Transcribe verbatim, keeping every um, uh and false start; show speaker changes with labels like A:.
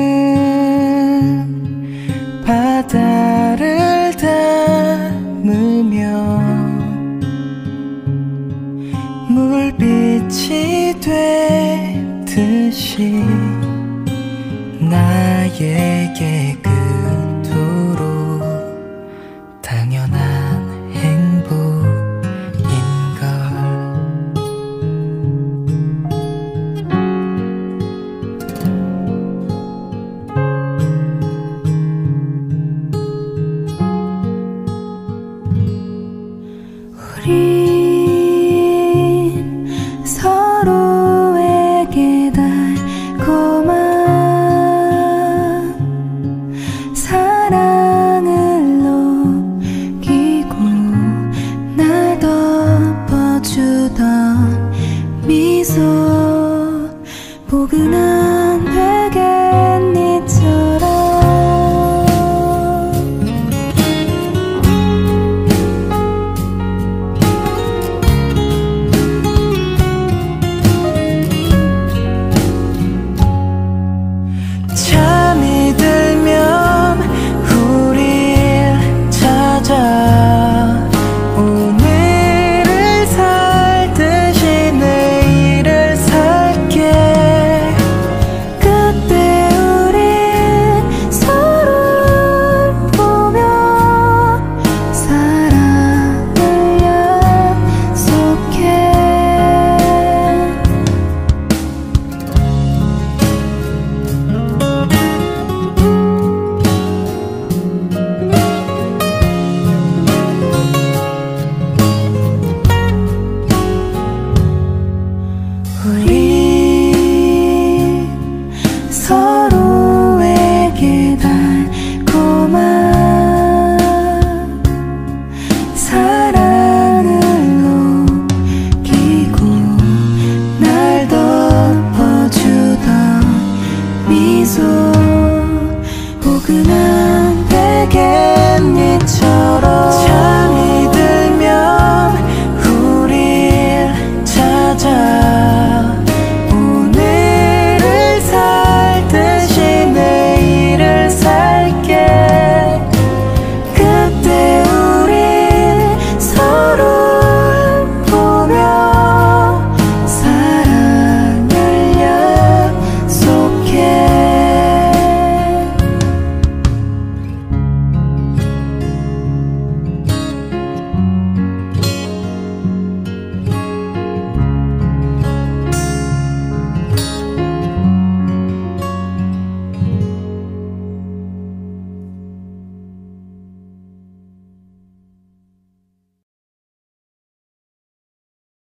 A: 바다를 닮으며 물빛이 되듯이 나에게 그토록 당연한 행복인걸.
B: 우린 서로에게 달콤한 사랑을 녹이고 날 덮어주던 미소, 포근한 베갯잎처럼
A: 잠이 들면 우릴 찾아 오늘을 살듯이 내일을 살게.
B: 그때 우린 서로를 보며 사랑을 약속해. 우리 서로에게 달콤한 사랑을 녹이고 날 덮어주던 미소,